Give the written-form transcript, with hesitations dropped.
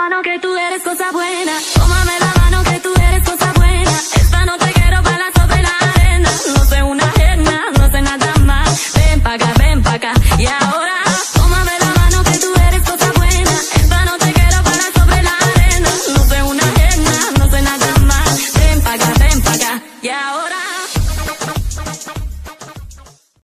mano que tú eres cosa buena. Tómame la